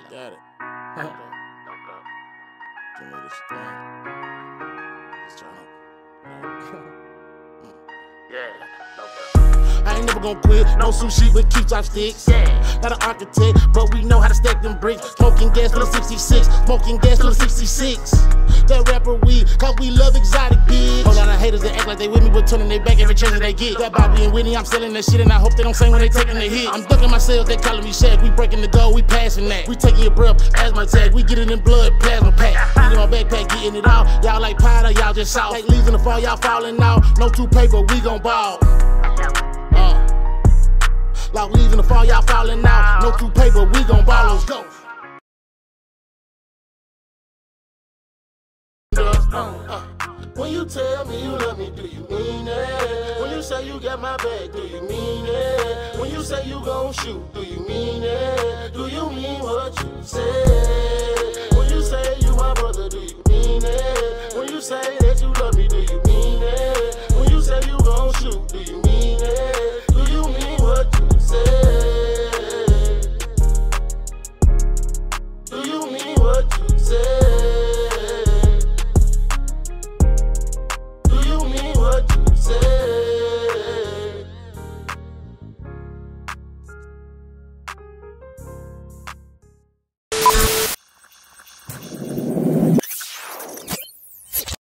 Got it. Give me this thing. Just turn up. I ain't never gon' quit, no sushi with key chopsticks. Not an architect, but we know how to stack them bricks. Smoking gas for the 66, smoking gas for the 66. That rapper weed, cause we love exotic bitch. Whole lot of haters that act like they with me, but turning their back every chance that they get. That Bobby and Whitney, I'm selling that shit, and I hope they don't sing when they taking the hit. I'm ducking myself, they calling me Shaq. We breaking the goal, we passing that. We taking your breath, asthma attack. We get it in blood, plasma pack. We in my backpack, getting it all. Y'all like powder, y'all just soft. Like leaves in the fall, y'all falling out. No two paper, we gon' ball. Like leaves in the fall, y'all falling out. No two paper, we gon' ball. Let's go. When you tell me you love me, do you mean it? When you say you got my back, do you mean it? When you say you gon' shoot, do you mean it? Do you mean what you say? When you say you my brother, do you mean it? When you say that you love me, do you mean it? When you say you gon' shoot, do you mean it? Do you mean what you say? Do you mean what you say?